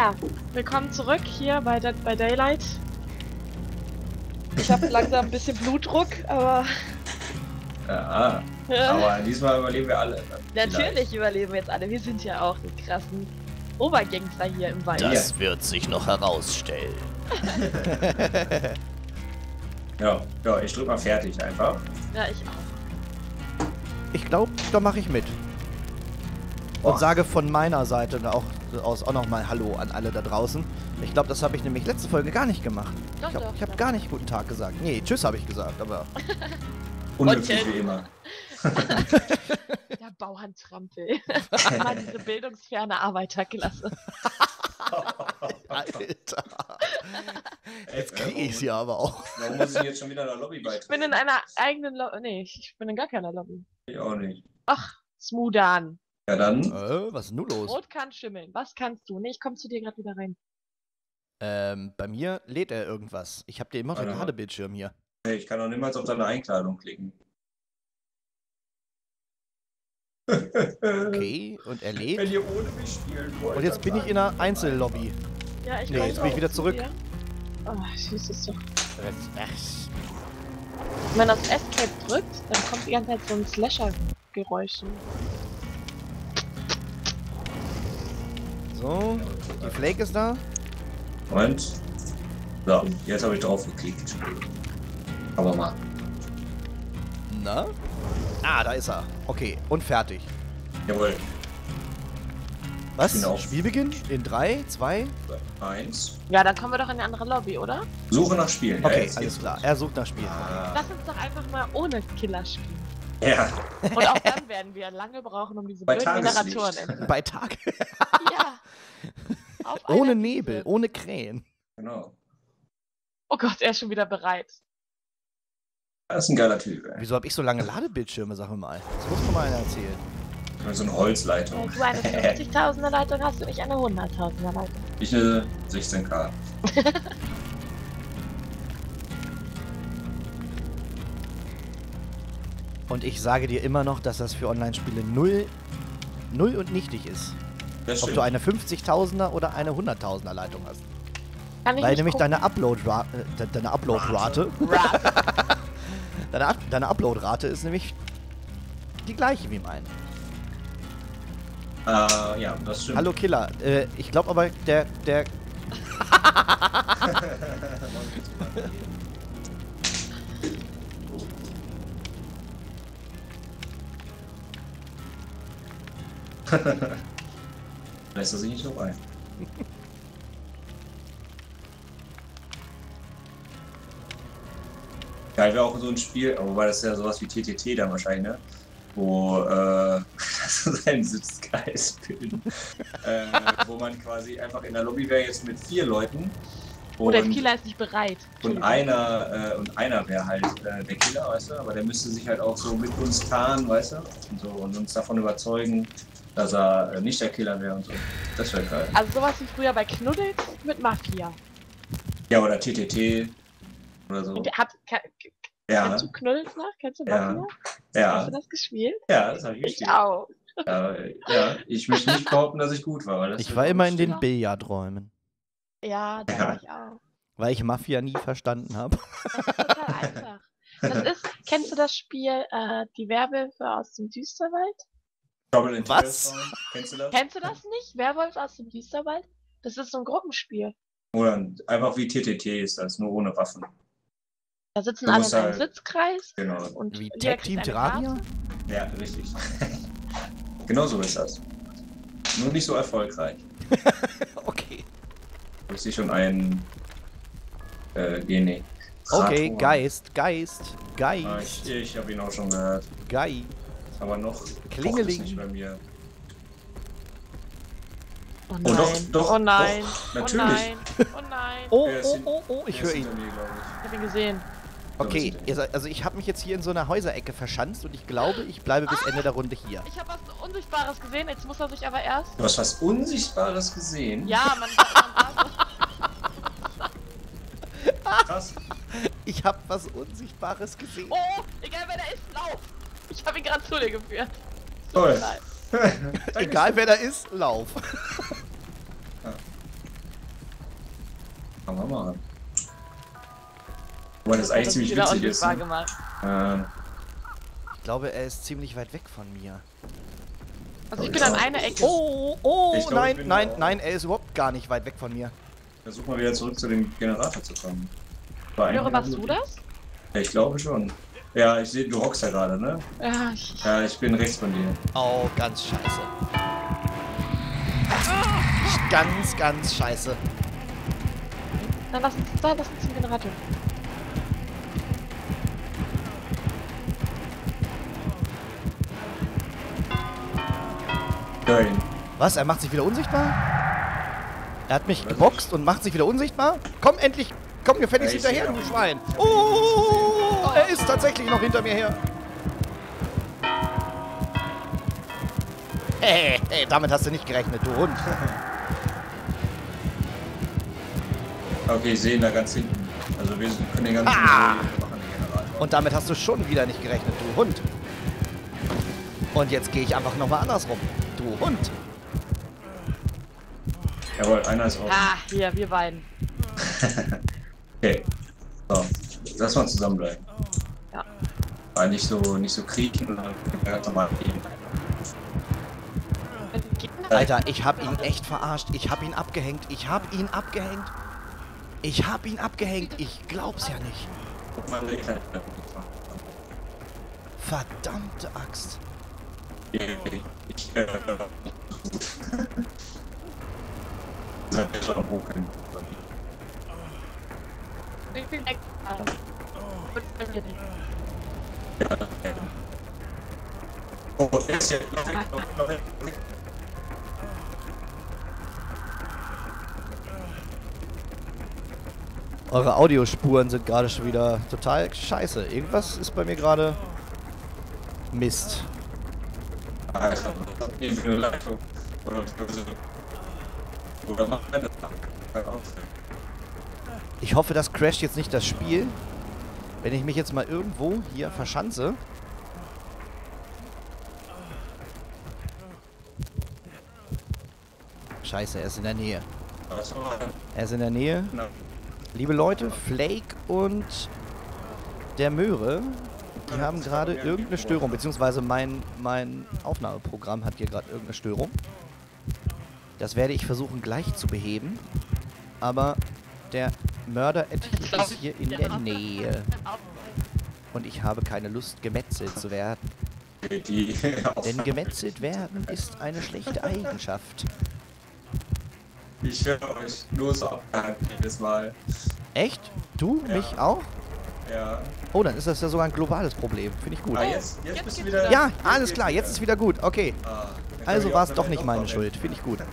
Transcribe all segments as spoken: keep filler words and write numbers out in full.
Ja, willkommen zurück hier bei, Dead by Daylight. Ich habe langsam ein bisschen Blutdruck, aber... Ja, Ja. aber diesmal überleben wir alle. Natürlich Vielleicht. überleben wir jetzt alle. Wir sind ja auch die krassen Obergangster hier im Wald. Das Ja. wird sich noch herausstellen. Ja, ja, ich drück mal fertig einfach. Ja, ich auch. Ich glaube, da mache ich mit. Und Boah. sage von meiner Seite auch, aus auch nochmal Hallo an alle da draußen. Ich glaube, das habe ich nämlich letzte Folge gar nicht gemacht. Doch, ich habe doch, hab doch. gar nicht guten Tag gesagt. Nee, tschüss habe ich gesagt, aber... Unhöflich Und- wie immer. Der Bauerntrampel. Mal diese bildungsferne Arbeiterklasse. Alter. Jetzt Kriege ich sie aber auch. Warum muss ich jetzt schon wieder in der Lobby Ich bin beitreten? in einer eigenen Lobby. Nee, ich bin in gar keiner Lobby. Ich auch nicht. Ach, Smudan. Ja, dann. Äh, was ist denn nun los? Rot kann schimmeln. Was kannst du? Nee, ich komm zu dir gerade wieder rein. Ähm, bei mir lädt er irgendwas. Ich habe den immer noch den Warte mal. Ladebildschirm hier. Hey, ich kann doch niemals auf deine Einkleidung klicken. Okay, und er Wenn lädt. ihr ohne mich spielen wollt. Und jetzt bin ich in einer Einzellobby. Ja, ich Nee, komm jetzt bin ich auch wieder zu zurück. dir. Oh, süß ist doch. Ach, Wenn man das Escape drückt, dann kommt die ganze Zeit so ein Slasher-Geräusch. so, die Flake ist da. Moment. So, jetzt habe ich drauf geklickt. Aber mal. Na? Ah, da ist er. Okay, und fertig. Jawohl. Was? Genau. Spielbeginn? In drei, zwei? Eins. Ja, dann kommen wir doch in eine andere Lobby, oder? Suche nach Spielen. Ja, Okay, jetzt alles geht's klar. los. Er sucht nach Spielen. Ah, Lass uns doch einfach mal ohne Killer spielen. ja. Und auch dann werden wir lange brauchen, um diese Bei blöden Tageslicht. Generatoren endlich. Bei Tag. Ja. Auf Ohne einer Nebel, Wiese. ohne Krähen. Genau. Oh Gott, er ist schon wieder bereit. Das ist ein geiler Typ, ey. Wieso habe ich so lange Ladebildschirme, sag mal? Das muss mir mal einer erzählen. So eine Holzleitung. Wenn du eine fünfzigtausender Leitung hast, und ich eine hunderttausender Leitung. Ich eine sechzehn K. Und ich sage dir immer noch, dass das für Online-Spiele null, null und nichtig ist. Das Ob stimmt. du eine fünfzigtausender oder eine hunderttausender Leitung hast. Kann ich Weil nicht nämlich gucken. deine Upload-Rate, äh, de- deine Upload-Rate, Rap. deine, Up- deine Upload-Rate ist nämlich die gleiche wie meine. Äh, ja, das stimmt. Hallo Killer, äh, ich glaube aber der, der, Lässt er sich nicht vorbei. Geil wäre auch so ein Spiel, aber wobei das ist ja sowas wie T T T dann wahrscheinlich, ne? Wo, äh, das ist ein Sitzkreis bilden. äh, wo man quasi einfach in der Lobby wäre jetzt mit vier Leuten. Oh, der und- Killer ist nicht bereit. Und einer, äh, und einer wäre halt äh, der Killer, weißt du? Aber der müsste sich halt auch so mit uns tarnen, weißt du? Und, so, und uns davon überzeugen, dass er äh, nicht der Killer wäre und so. Das wäre geil. Also sowas wie früher bei Knuddels mit Mafia. Ja, oder T T T oder so. Und der hat, kann, Ja, Kennst du Knuddels noch? Kennst du Ja. Mafia? Hast ja, du das gespielt? ja, das habe ich Ich gespielt. auch. Ja, ja, ich möchte nicht behaupten, dass ich gut war. Weil das ich wird war auch immer in stimmen. den Billardräumen, Ja, da Ja. war ich auch. weil ich Mafia nie verstanden habe. Das ist total einfach. Das ist, kennst du das Spiel, äh, die Werwölfe aus dem Düsterwald? Trouble in Was? Terrortown, kennst du das? Kennst du das nicht? Werwolf aus dem Düsterwald? Das ist so ein Gruppenspiel. Oder einfach wie T T T ist das, nur ohne Waffen. Da sitzen Du alle musst in einem halt- Sitzkreis Genau. und Wie jeder Tag Team kriegt eine Terraria? Karte. Ja, richtig. Genau so ist das. Nur nicht so erfolgreich. Okay. Ich sehe schon einen äh, Gene. Okay, Krator. Geist, Geist, Ah, ich Geist, ich habe ihn auch schon gehört. Geist. Aber noch Klingeling. pocht es nicht bei mir. Oh Oh, nein. doch, doch, oh nein. doch, Oh natürlich. nein. Oh nein. Oh, Er ist oh, hin- oh, oh, ich Der höre ist ihn. hinter mir, glaub Ich hab ihn gesehen. Okay, ich. ihr seid- also ich habe mich jetzt hier in so einer Häuserecke verschanzt und ich glaube, ich bleibe bis Ende der Runde hier. Ich habe was Unsichtbares gesehen, jetzt muss er sich aber erst... Du hast was Unsichtbares gesehen? Ja, man, man Krass. Ich habe was Unsichtbares gesehen. Oh, egal wer der ist, lauf! Ich habe ihn gerade zu dir geführt. Toll. Nein. Egal wer da ist, lauf. auch machen. Wobei das eigentlich ziemlich witzig ist. Ne? Äh, Ich glaube, er ist ziemlich weit weg von mir. Also ich bin an einer Ecke. Oh, oh, Ich glaub, ich nein, bin nein, da. nein, er ist überhaupt gar nicht weit weg von mir. Versuch mal wieder zurück zu dem Generator zu kommen. War Höre, eigentlich- warst du das? Ja, ich glaube schon. Ja, ich sehe, du hockst ja gerade, ne? Ja, ich... Ja, ich bin rechts von dir. Oh, ganz scheiße. Ganz, ganz scheiße. Dann lass uns, da, lass uns zum Generator. Hör ihn. Was? Er macht sich wieder unsichtbar? Er hat mich geboxt und macht sich wieder unsichtbar? Komm endlich! Komm gefälligst Ja, ich hinterher, seh du auch. Schwein! Oh! Er ist tatsächlich noch hinter mir her. Hey, hey, damit hast du nicht gerechnet, du Hund. Okay, ich sehe ihn da ganz hinten. Also wir können den ganzen Ah! machen den Generator. Und damit hast du schon wieder nicht gerechnet, du Hund. Und jetzt gehe ich einfach nochmal andersrum. Du Hund. Jawohl, einer ist offen. Ah, hier, wir beiden. Okay. So. Lass mal zusammenbleiben. Ja. Aber nicht so, nicht so kriechen und dann ganz normal gehen. Wenn die Gegner... Alter, ich hab ihn echt verarscht. Ich hab ihn abgehängt. Ich hab ihn abgehängt. Ich hab ihn abgehängt. Ich glaub's ja nicht. Guck mal, der Kleine. Verdammte Axt. Ich, äh, gut. Seid ihr schon am Ruckeln? Ich bin weg. Und wenn wir nicht. Ja, ja. Oh, er ist ja noch weg, noch, noch weg. Eure Audiospuren sind gerade schon wieder total scheiße. Irgendwas ist bei mir gerade Mist. Alter, was habt ihr für eine Leitung? Oder, oder macht eine auf. Ich hoffe, das crasht jetzt nicht das Spiel. Wenn ich mich jetzt mal irgendwo hier verschanze. Scheiße, er ist in der Nähe. Was war denn? Er ist in der Nähe. Na, Liebe Leute, Flake und der Möhre, die haben gerade irgendeine Störung, beziehungsweise mein, mein Aufnahmeprogramm hat hier gerade irgendeine Störung. Das werde ich versuchen gleich zu beheben, aber der Mörder-Ethic ist hier in der Nähe und ich habe keine Lust, gemetzelt zu werden. die Denn gemetzelt werden ist eine schlechte Eigenschaft. Ich höre euch nur so abgehakt jedes Mal. Echt? Du? Ja. Mich auch? Ja. Oh, dann ist das ja sogar ein globales Problem. Finde ich gut. Ah, jetzt, jetzt, jetzt bist du geht's wieder. Ja, jetzt alles geht's klar, jetzt wieder. ist wieder gut. Okay. Ah, dann kann Also ich war auch es doch vielleicht nicht auch meine mal Schuld. weg. Finde ich gut.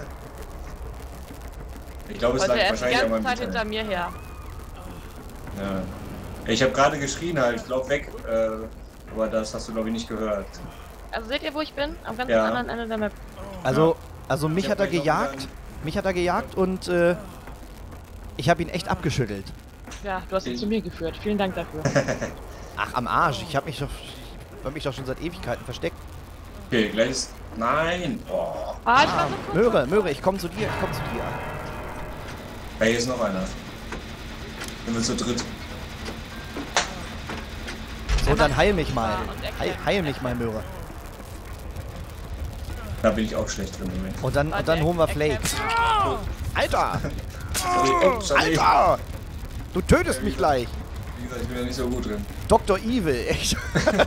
Ich glaube, es Also lag er ist die wahrscheinlich an ganze meinem Zeit hinter Internet. mir her. Ja. Ich habe gerade geschrien halt, ich lauf weg, äh, aber das hast du glaube ich nicht gehört. Also seht ihr, wo ich bin? Am ganz Ja. anderen Ende der Map. Also, also mich Ich hat hab er gleich noch gejagt. gesagt- Mich hat er gejagt und äh, ich habe ihn echt abgeschüttelt. Ja, du hast ihn Ich- zu mir geführt. Vielen Dank dafür. Ach, am Arsch. Ich habe mich doch, ich hab mich doch schon seit Ewigkeiten versteckt. Okay, gleich ist. Nein! Boah. Ah, ich war Ah, so kurz. Möhre, Möhre, ich komme zu dir. Ich komme zu dir. Hey, hier ist noch einer. Sind wir zu dritt. So, dann heil mich mal. Ah, und erklär Heil, mir. heil mich mal, Möhre. Da bin ich auch schlecht drin. Moment. Und dann, und dann holen wir Flake. Alter! Sorry, oh, sorry. Alter! Du tötest mich gleich. Wie gesagt, ich bin da nicht so gut drin. Doktor Evil, echt.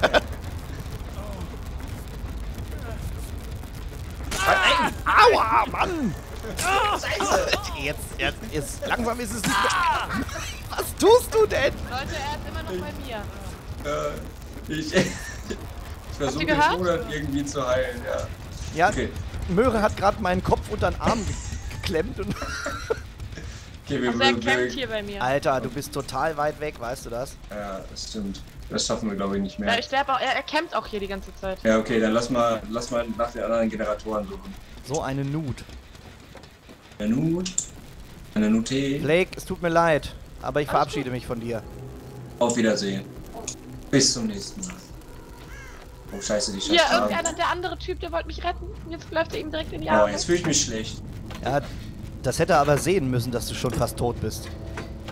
Aua, Mann! Jetzt, jetzt, jetzt, langsam ist es nicht mehr. Was tust du denn? Leute, er ist immer noch bei mir. Äh, ich ich versuche den gehört? Monat irgendwie zu heilen, ja. Ja, Okay, Möhre hat gerade meinen Kopf unter den Arm ge- geklemmt und... okay wir, Also er wir, campt wir hier bei mir. Alter, du bist total weit weg, weißt du das? Ja, das stimmt. Das schaffen wir glaube ich nicht Ja, mehr. ich sterbe auch. Er, er campt auch hier die ganze Zeit. Ja, okay, dann lass mal, lass mal nach den anderen Generatoren suchen. So eine Nut. Eine Nut, eine Nute. Blake, es tut mir leid, aber ich Alles verabschiede mich von dir. Auf Wiedersehen. Bis zum nächsten Mal. Oh scheiße, die Hier, Scheiße. irgendeiner, der andere Typ, der wollte mich retten. Und jetzt läuft er ihm direkt in die Oh, Arme. jetzt fühle ich mich schlecht. Ja, das hätte er aber sehen müssen, dass du schon fast tot bist.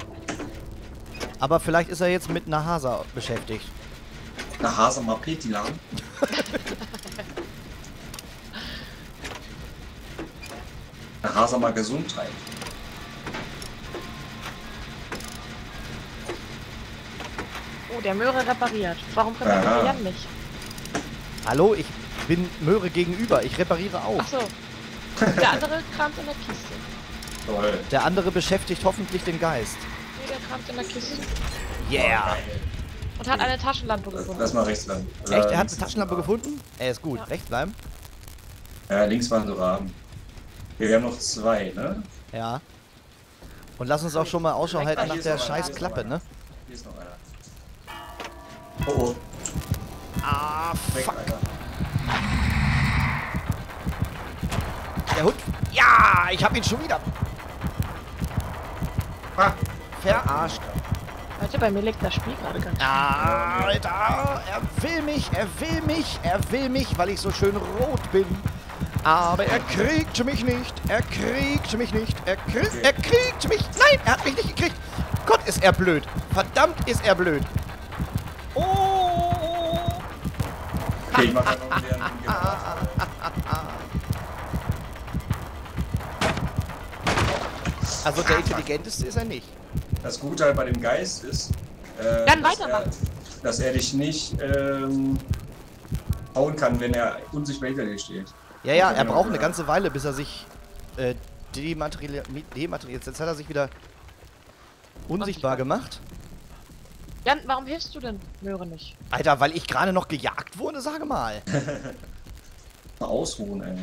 Aber vielleicht ist er jetzt mit Nahasa beschäftigt. Nahasa mal Petilan. Nahasa mal Gesundheit. Oh, der Möhre repariert. Warum repariert Aha. Jan nicht? Hallo, ich bin Möhre gegenüber. Ich repariere auch. Ach so. Der andere kramt in der Kiste. Toll. Der andere beschäftigt hoffentlich den Geist. Nee, der kramt in der Kiste. Yeah! Und hat eine Taschenlampe gefunden. Lass mal rechts lang. Echt? Er hat eine Taschenlampe gefunden? Er ist gut. Ja. Rechts bleiben? Ja, links waren so Raben. Okay, wir haben noch zwei, ne? Ja. Und lass uns auch schon mal Ausschau halten Hier nach ist der noch einer, scheiß hier ist Klappe, noch ne? einer. Hier ist noch einer. Oh oh. Ah, Weg, fuck. Alter. Der Hund. Ja, ich hab ihn schon wieder. Ah. Verarscht. Leute, bei mir liegt das Spiel gerade ganz schön. Ah, Alter, er will mich, er will mich, er will mich, weil ich so schön rot bin. Aber er kriegt mich nicht, er kriegt mich nicht, er kriegt, er kriegt mich. Nein, er hat mich nicht gekriegt. Gott, ist er blöd. Verdammt, ist er blöd. Oh. Okay, ich mach einfach mal den Generator. Also der intelligenteste ist er nicht. Das Gute halt bei dem Geist ist, äh, Dann dass, er, weitermachen. dass er dich nicht ähm, hauen kann, wenn er unsichtbar hinter dir steht. Ja, ja, er braucht eine ganze Weile, bis er sich äh, dematerialisiert. Dematerialisiert. Jetzt hat er sich wieder unsichtbar gemacht. Jan, warum hilfst du denn Möhre nicht? Alter, weil ich gerade noch gejagt wurde, sage mal. Mal ausruhen, ey.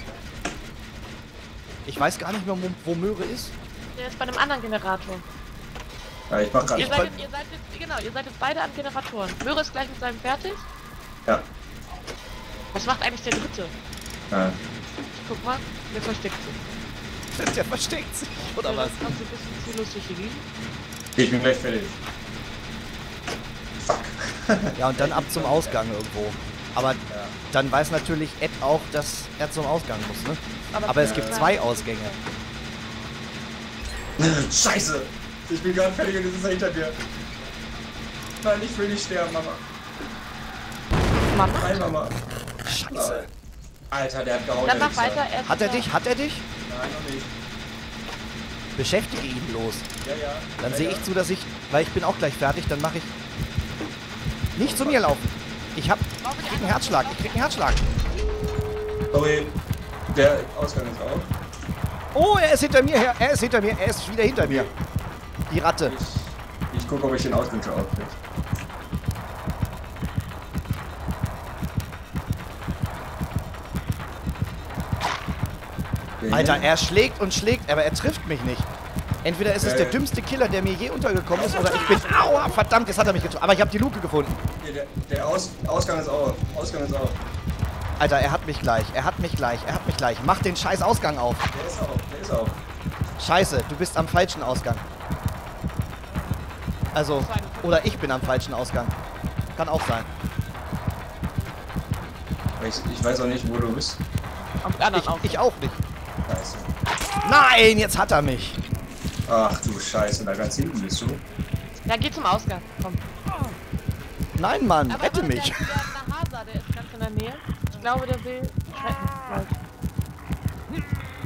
Ich weiß gar nicht mehr, wo, wo Möhre ist. Der ist bei einem anderen Generator. Ja, ich mach grad. Ihr seid, jetzt, ihr seid jetzt, genau, ihr seid jetzt beide an Generatoren. Möhre ist gleich mit seinem fertig. Ja. Was macht eigentlich der Dritte? ja. Guck mal, der versteckt sich. Der versteckt sich, oder Ja, was? das kannst du ein bisschen zu lustig hier liegen. Ich bin gleich fertig. Fuck. Ja, und dann ab zum Ausgang irgendwo. Aber Ja. dann weiß natürlich Ed auch, dass er zum Ausgang muss, ne? Aber es gibt Ja. zwei Ausgänge. Scheiße! Ich bin gerade fertig und es ist hinter mir. Nein, ich will nicht sterben, Mama. Mama? Nein, Mama. Scheiße. Alter, der hat gehauen. Dann der mach Wichser. weiter. Er ist Hat er wieder- dich? Hat er dich? Nein, noch nicht. Beschäftige ihn bloß. Ja, ja. Dann ja, sehe ja. ich zu, dass ich, weil ich bin auch gleich fertig, dann mache ich nicht zu mir laufen. Ich hab, ich krieg einen Herzschlag, ich krieg einen Herzschlag. Sorry, der Ausgang ist auf. Oh, er ist hinter mir her, er ist hinter mir, er ist wieder hinter mir. Die Ratte. Ich, ich gucke, ob ich den Ausgang schon aufkriege. Okay. Alter, er schlägt und schlägt, aber er trifft mich nicht. Entweder ist es Äh. der dümmste Killer, der mir je untergekommen ist, oder ich bin... Aua, verdammt, jetzt hat er mich getroffen. Aber ich habe die Luke gefunden. Okay, der der Aus, Ausgang ist auf. Ausgang ist auf. Alter, er hat mich gleich, er hat mich gleich, er hat mich gleich. Mach den scheiß Ausgang auf. Der ist auf. Der ist auf. Scheiße, du bist am falschen Ausgang. Also, oder ich bin am falschen Ausgang. Kann auch sein. Ich, ich weiß auch nicht, wo du bist. Am anderen Ich, auch. ich auch nicht. Scheiße. Nein, jetzt hat er mich. Ach du Scheiße, da ganz hinten bist du. Ja, geh zum Ausgang. Komm. Nein, Mann, Aber rette warte, mich. Der, der Nahasa, der ist ganz in der Nähe. Ich glaube, der will retten. Leute.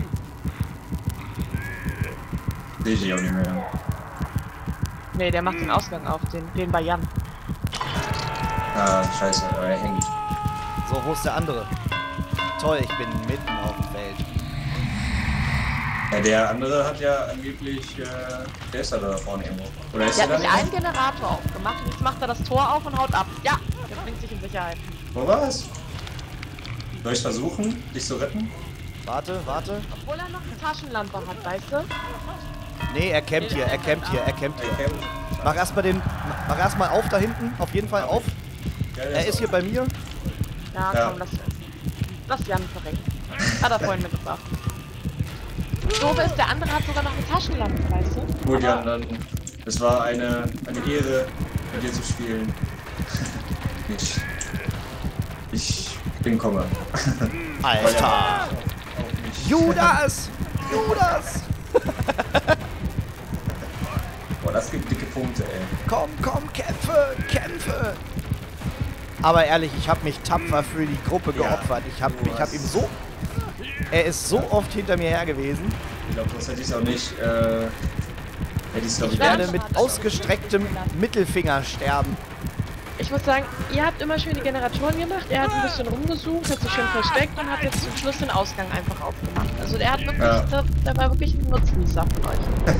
Sehe ich auch nicht mehr. Nee, der macht den Ausgang auf, den, den bei Jan. Ah, scheiße, aber er hängt. So, wo ist der andere? Toll, ich bin mitten auf dem Feld. Ja, der andere hat ja angeblich, äh, der ist da da vorne irgendwo. Oder ist Der der hat da nicht einen nicht? Generator aufgemacht und jetzt macht er das Tor auf und haut ab. Ja, der bringt sich in Sicherheit. Wo war's? Soll ich versuchen, dich zu retten? Warte, warte. Obwohl er noch eine Taschenlampe hat, weißt du? Nee, er campt hier, er campt hier, er campt hier. Okay. Mach erstmal den. Mach erstmal auf da hinten, auf jeden Fall auf. Ja, der Er ist hier bei mir. Ja, Ja. komm, lass, lass Jan verrecken. Hat er vorhin mitgebracht. Doofe ist, der andere hat sogar noch eine Taschenlampe, weißt du? Gut, Jan, dann. Es war eine, eine Ehre, mit dir zu spielen. Ich. Ich bin Komme. Alter! Auch nicht. Judas! Judas! Boah, das gibt dicke Punkte, ey. Komm, komm, kämpfe, kämpfe! Aber ehrlich, ich habe mich tapfer für die Gruppe Ja, geopfert. Ich habe du ich hab hast- ihm so... Er ist so oft hinter mir her gewesen. Ich glaube, sonst hätte ich es auch nicht, äh, hätte ich es, glaube Ich ich, werde Ja, mit schade. ausgestrecktem Mittelfinger sterben. Ich muss sagen, ihr habt immer schön die Generatoren gemacht, er hat ein bisschen rumgesucht, hat sich schön versteckt und hat jetzt zum Schluss den Ausgang einfach aufgemacht. Also der hat wirklich, Ja. der, der war wirklich ein Nutznießer von euch.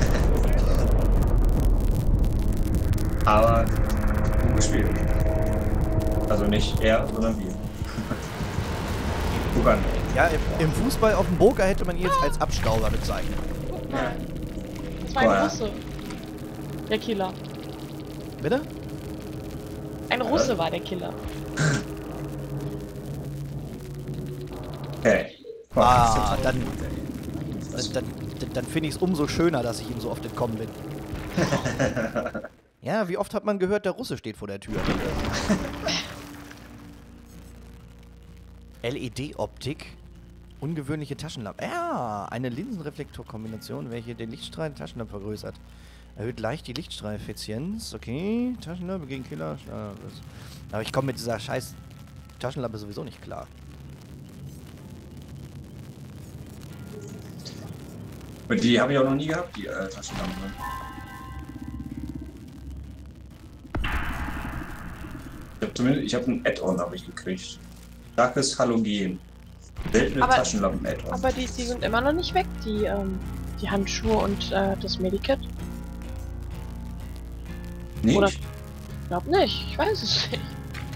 aber gut gespielt. Also nicht er, sondern wir. Guck an. Ja, im, im Fußball auf dem Poker hätte man ihn jetzt als Abstauber bezeichnet. Ja. Das war ein Oh ja. Russe. Der Killer. Bitte? Ein Russe war der Killer. Okay. Ah, dann, dann, dann, dann finde ich es umso schöner, dass ich ihm so oft entkommen bin. Ja, wie oft hat man gehört, der Russe steht vor der Tür? L E D-Optik. Ungewöhnliche Taschenlampe. Ja, eine Linsenreflektorkombination, welche den Lichtstrahl der Taschenlampe vergrößert. Erhöht leicht die Lichtstrahleffizienz. Okay, Taschenlampe gegen Killer. Ja, das- Aber ich komme mit dieser scheiß Taschenlampe sowieso nicht klar. Und die habe ich auch noch nie gehabt, die äh, Taschenlampe. Ich habe zumindest, ich habe ein Add-on habe ich gekriegt. Starkes Halogen. Seltene Aber- Taschenlampen-Add-on. Aber die, die sind immer noch nicht weg, die, ähm, die Handschuhe und äh, das Medikit. Nicht? oder- Ich glaub nicht, ich weiß es nicht.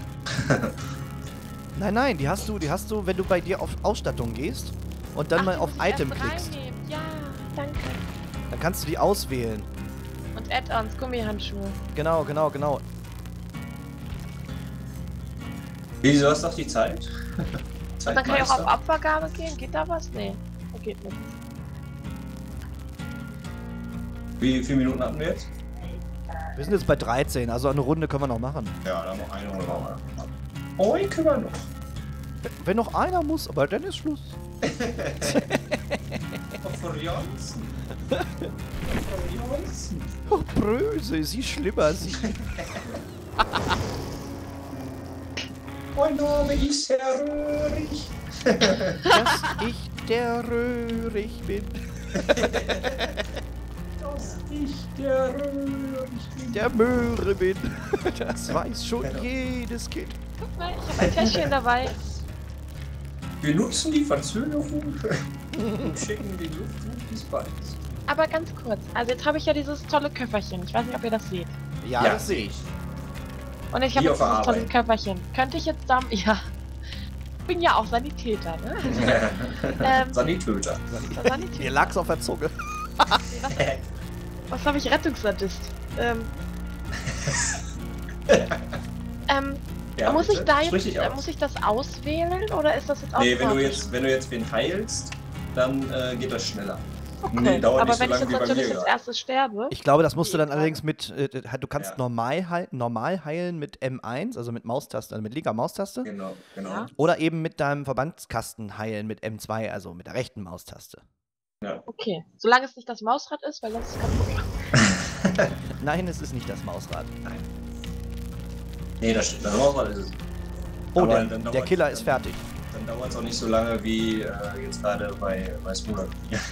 Nein, nein, die hast du, die hast du, wenn du bei dir auf Ausstattung gehst und dann Ach, mal die auf muss ich Item erst klickst. reinnehmen. Ja, danke. Dann kannst du die auswählen. Und Add-ons, Gummihandschuhe. Genau, genau, genau. Wieso hast du noch die Zeit? Und dann kann ich auch auf Zeitmeister? Abvergabe gehen. Geht da was? Nee, da geht nicht. Wie viele Minuten hatten wir jetzt? Wir sind jetzt bei dreizehn, also eine Runde können wir noch machen. Ja, dann noch eine Runde brauchen wir. Oh, ich können wir noch. Wenn noch einer muss, aber dann ist Schluss. Frau Jansen. Frau Jansen. Oh, Bröse, sie schlimmer, sie. Mein Name ist Herr Röhrig. Dass ich der Röhrig bin. Dass ich der Röhrig bin. Der Möhre bin. Das weiß schon jedes Kind. Guck mal, ich habe ein Täschchen dabei. Wir nutzen die Verzögerung und schicken die Luft des Beins. Aber ganz kurz, also jetzt habe ich ja dieses tolle Köfferchen. Ich weiß nicht, ob ihr das seht. Ja, Ja. das sehe ich. Und ich Wie habe auf jetzt der dieses tolle Arbeit. Köfferchen. Könnte ich jetzt da... Ja. Ich bin ja auch Sanitäter, ne? Ähm, Sanitöter. Sanitäter. Mir lag's auf der Zunge. Was, was habe ich? Rettungssadist. Ähm... ähm, Ja, muss bitte. ich da Sprich jetzt, dich äh, aus. muss ich das auswählen oder ist das jetzt Nee, wenn du automatisch? jetzt, wenn du jetzt wen heilst, dann äh, geht das schneller. Okay. Nee, dauert aber nicht so wenn ich lange jetzt wie bei natürlich mir als gerade. erstes sterbe, Ich glaube, das musst du dann Nee, allerdings mit, äh, du kannst Ja. normal, heil, normal heilen mit M eins, also mit Maustaste, also mit linker Maustaste. Genau, genau. Ja. Oder eben mit deinem Verbandskasten heilen mit M zwei, also mit der rechten Maustaste. okay. Solange es nicht das Mausrad ist, weil das ist kaputt. Nein, es ist nicht das Mausrad. Nee, das stimmt. Das Mausrad ist es. Oh, Aber der, dann der dauert- Killer ist fertig. Dann dauert es auch nicht so lange wie äh, jetzt gerade bei, bei Smuda.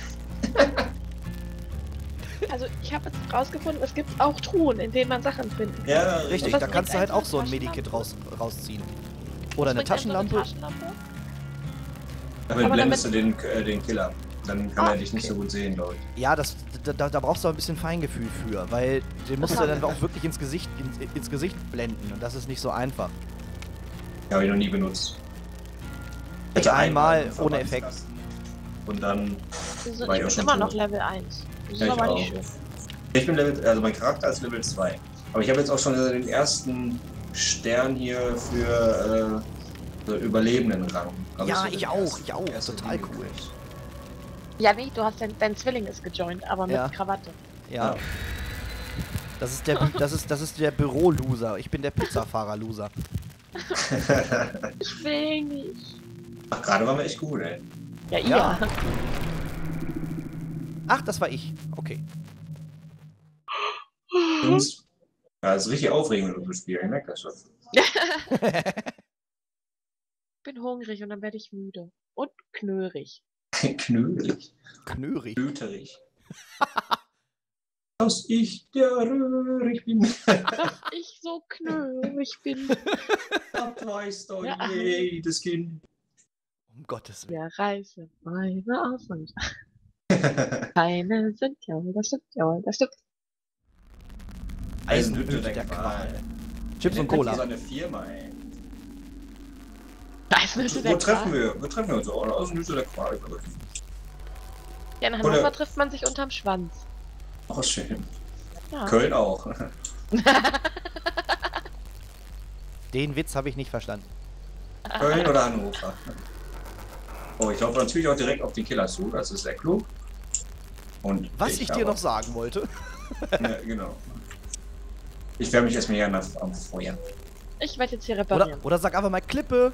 Also ich habe jetzt rausgefunden, es gibt auch Truhen, in denen man Sachen finden kann. Ja, Richtig, was da bringt kannst du halt eigentlich auch so ein eine Medikit raus, rausziehen. Oder Was eine bringt denn so Taschenlampe. Taschenlampe? Damit Aber blendest du damit- den, äh, den Killer. Dann kann Ah, er dich nicht okay. so gut sehen, glaube ich. Ja, das, da, da da brauchst du ein bisschen Feingefühl für, weil den musst du haben dann wir. auch wirklich ins Gesicht, ins, ins Gesicht blenden und das ist nicht so einfach. Ja, habe ich noch nie benutzt. Ich Hatte einmal einen ohne Effekt. Verbandskasten. Und dann. Wir sind War ich ja bin schon immer tot. noch Level eins. Das ist Ja, ich aber auch. nicht schön. Ich bin Level, also mein Charakter ist Level zwei. Aber ich habe jetzt auch schon den ersten Stern hier für äh, so Überlebenden-Rang. Also Ja, so ich den auch, ersten- ich auch. ersten Total Ding cool. gekriegt. Ja, wie? Du hast dein, dein Zwilling ist gejoint, aber mit Ja. Krawatte. Ja. Ja. Das ist der, das ist, das ist der Büro-Loser. Ich bin der Pizzafahrer-Loser. Ich will nicht. Ach, gerade waren wir echt gut, ey. Ja, ihr. Ja. Ach, das war ich. Okay. uns. Ja, das ist richtig aufregend mit unserem Spiel, ich merke das schon. Ich bin hungrig und dann werde ich müde. Und knörig. Knödelig. Knörig. Blüterig. Dass ich der Röhrig bin. Dass ich so knörig bin. Das weiß doch Ja. jedes Kind. Um Gottes Willen. Ja, Reise, Reise aus und keine sind ja, das stimmt, ja, das stimmt. Eisenhütte der Qual. Chips und Cola. So eine Firma, ey. Eisenhütte Wo der treffen Qual. wir? Wo treffen wir uns? Oh, Eisenhütte der Qual. Ja, in Hannover Oder- trifft man sich unterm Schwanz. Oh, schön. Ja. Köln auch. Den Witz habe ich nicht verstanden. Köln oder Hannover. Oh, ich laufe natürlich auch direkt auf den Killer zu, das ist sehr klug. Und Was ich, dir aber- noch sagen wollte. Ja, genau. Ich wärme mich erstmal hier am am Feuer. Ich werde jetzt hier Oder, reparieren. oder sag einfach mal Klippe.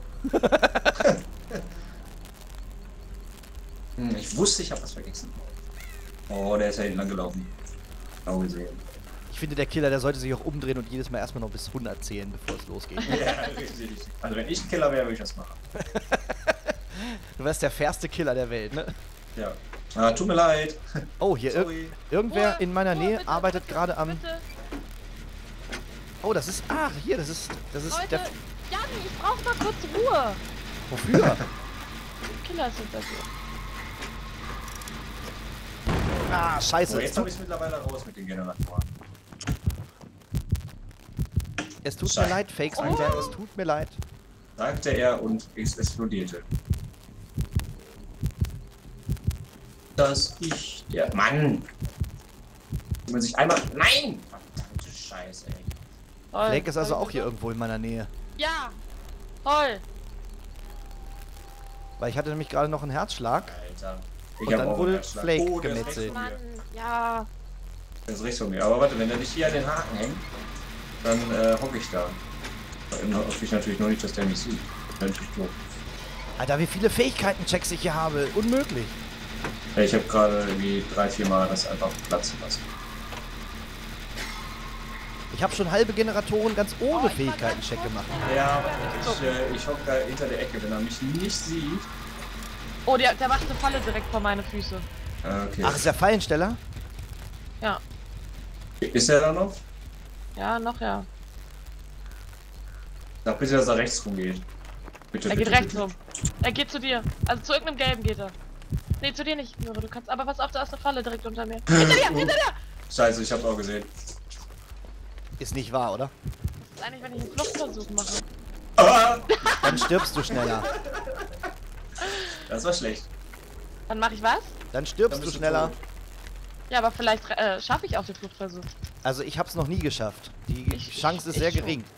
Hm, ich wusste, ich habe was vergessen. Oh, der ist ja hinten lang gelaufen. Genau gesehen. Ich finde, der Killer, der sollte sich auch umdrehen und jedes Mal erstmal noch bis hundert zählen, bevor es losgeht. Ja, richtig. Also wenn ich ein Killer wäre, würde ich das machen. Du wärst der fairste Killer der Welt, ne? Ja. Ah, tut mir leid. Oh, hier ir Sorry. irgendwer Ruhe, in meiner Ruhe, Nähe bitte, arbeitet bitte, gerade am... Bitte, Oh, das ist... Ach, hier, das ist... Das ist Leute, der... Janni, ich brauch mal kurz Ruhe. Wofür? Killer ist hinter dir. Ah, scheiße. So, Es jetzt habe tut, ich es mittlerweile raus mit den Generatoren. es tut mir Scheiße. leid, Fakes, Oh. es tut mir leid. Sagte er und es explodierte. Dass ich der Mann. Wenn man sich einmal. Nein! Verdammte Scheiße, ey. Toll. Flake ist also Toll, auch hier toll. irgendwo in meiner Nähe. Ja, toll. Weil ich hatte nämlich gerade noch einen Herzschlag. Alter. Ich Und hab dann auch einen wurde Herzschlag. Flake Oh, der ist rechts gemetzelt. von mir. Mann, ja. Der ist rechts von mir. Aber warte, wenn der nicht hier an den Haken hängt, dann äh, hocke ich da. Dann hoffe ich natürlich noch nicht, dass der mich sieht. Das wäre natürlich doof. Alter, wie viele Fähigkeiten-Checks ich hier habe. Unmöglich. Ja, ich habe gerade irgendwie drei, vier Mal das einfach platzen lassen. Ich habe schon halbe Generatoren ganz ohne Oh, ich war Fähigkeiten-Check ganz gemacht. Ja, aber ich, äh, ich hocke da hinter der Ecke. Wenn er mich nicht sieht. Oh, der, der macht eine Falle direkt vor meine Füße. Äh, okay. Ach, ist der Fallensteller? Ja, Ist er da noch? ja, noch ja. Sag bitte, dass er rechts rumgeht. Bitte, Er bitte, geht rechts bitte. rum. Er geht zu dir. Also zu irgendeinem Gelben geht er. Nee, zu dir nicht. Nur du kannst. Aber pass auf, da ist eine Falle direkt unter mir. Hinter dir, hinter dir! Scheiße, ich hab's auch gesehen. Ist nicht wahr, oder? Das ist eigentlich, wenn ich einen Fluchtversuch mache. Ah, Dann stirbst du schneller. das war schlecht. Dann mache ich was? Dann Dann stirbst du bist du schneller. tot. Ja, aber vielleicht äh, schaffe ich auch den Fluchtversuch. Also ich hab's noch nie geschafft. Die Ich- Chance ist ich sehr schon. gering.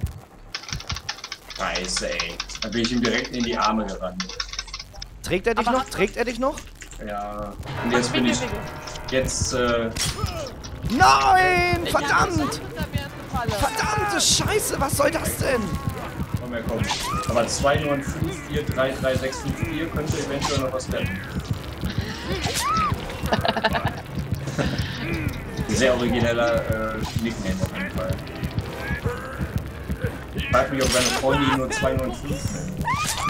Scheiße, ey. Dann bin ich ihm direkt in die Arme gerannt. Trägt er dich Aber noch? hast du- Trägt er dich noch? Ja. Und jetzt bin Wickel, ich. wickel. Jetzt, äh. Nein! Ich hab Verdammt! gesagt, hinter mir ist eine Falle. Verdammte Scheiße, was soll das denn? Komm her, komm. Aber zwei neun fünf vier drei drei sechs fünf vier könnte eventuell noch was werden. Sehr origineller äh, Nickname auf jeden Fall. Ich frag mich, ob seine Freunde ihn nur zwei neun fünf nennen.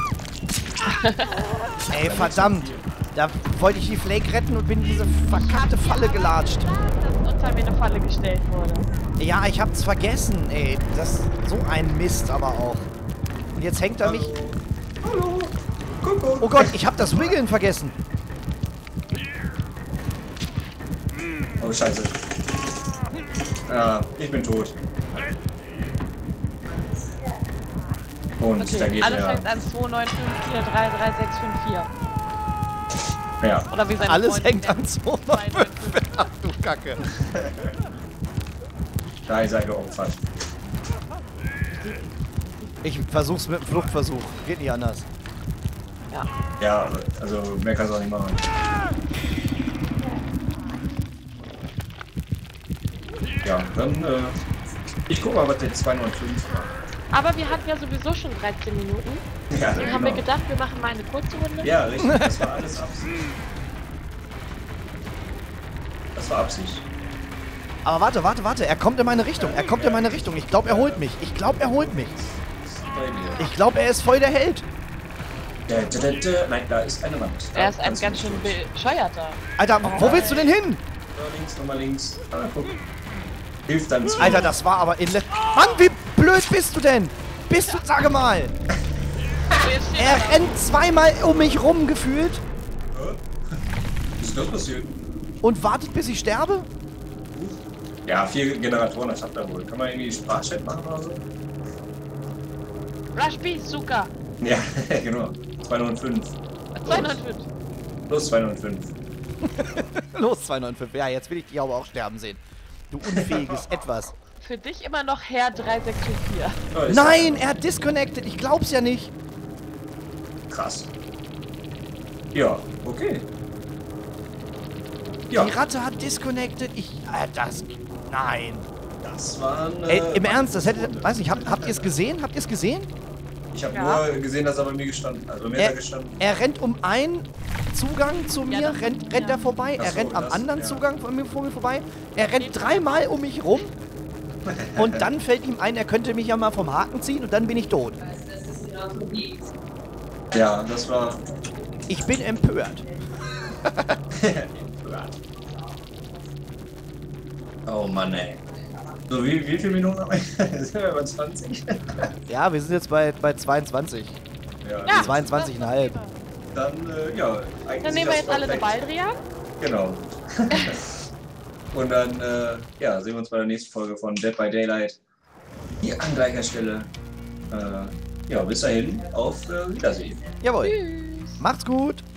Ey, verdammt! Da wollte ich die Flake retten und bin in diese verkackte Falle gelatscht. Dass unter mir eine Falle gestellt wurde. Ja, ich hab's vergessen, ey. Das ist so ein Mist aber auch. Und jetzt hängt er mich... Hallo. Kuckuck. Oh Gott, ich hab das Wiggeln vergessen. Oh, scheiße. Ja, ich bin tot. Und Okay, da geht alles er. fängt an zwei neun fünf vier drei drei sechs fünf vier. Ja. Oder wie seine Alles Freundin hängt an nennt. zwei neun zwei neun fünf. fünf. Ach du Kacke. Da ist er geopfert. Ich versuch's mit dem Fluchtversuch. Geht nicht anders. Ja. Ja, also mehr kannst du auch nicht machen. Ja, dann, äh, ich guck mal, was der zwei neun fünf war. Aber wir hatten ja sowieso schon dreizehn Minuten. Ja, Deswegen haben wir genau. gedacht, wir machen mal eine kurze Runde. Ja, richtig, das war alles Absicht. Das war Absicht. Aber warte, warte, warte. Er kommt in meine Richtung. Er kommt in meine Richtung. Ich glaube, er holt mich. Ich glaube, er holt mich. Ich glaube, er ist voll der Held. Da, da, da, da. Nein, da ist eine Wand. Da Er ist ein kannst du ganz nicht schön durch. bescheuerter. Alter, wo willst du denn hin? Da links, nochmal links. Ah, guck. Hilft dann zu. Alter, das war aber in... Mann, wie blöd bist du denn? Bist du... Sage mal. So, jetzt steht Er rennt zweimal um mich rum gefühlt Hä? Was ist das passiert? und wartet, bis ich sterbe? Ja, vier Generatoren, das habt ihr wohl. Kann man irgendwie Sprachchat machen oder so? Rush Bazooka. Ja, genau. zweihundertfünf. zweihundertfünf. Plus zweihundertfünf. Los, zwei neun fünf. Ja, jetzt will ich dich aber auch sterben sehen. Du unfähiges Etwas. Für dich immer noch Herr drei sechs vier. Oh, ist Nein, er hat disconnected. Ich glaub's ja nicht. krass. Ja, okay. Ja, Die Ratte hat disconnected. Ich... Äh, das... Nein. das waren. Ey, Äh, im Ernst, das hätte... Weiß nicht, habt, habt ihr es gesehen? Habt ihr es gesehen? Ich habe Ja. nur gesehen, dass er bei mir gestanden hat. Also mir ist er Er, gestanden. er rennt um einen Zugang zu mir, das- rennt, rennt ja. er vorbei. Ach Er so, rennt am das- anderen ja. Zugang von mir, vor mir vorbei. Er rennt dreimal um mich rum. Und dann fällt ihm ein, er könnte mich ja mal vom Haken ziehen und dann bin ich tot. Ja, das war. Ich bin empört. Oh Mann, ey. So, wie, wie viele Minuten haben wir? Sind wir bei zwanzig? Ja, wir sind jetzt bei, bei zweiundzwanzig. Ja, Ja. zweiundzwanzig Komma fünf. dann, äh, ja. Eigentlich Dann sieht nehmen wir das jetzt alle eine perfekt. Baldrian. Genau. Und dann, äh, ja, sehen wir uns bei der nächsten Folge von Dead by Daylight. Hier an gleicher Stelle. Äh, ja, bis dahin, auf äh, Wiedersehen. Jawohl. Tschüss. Macht's gut.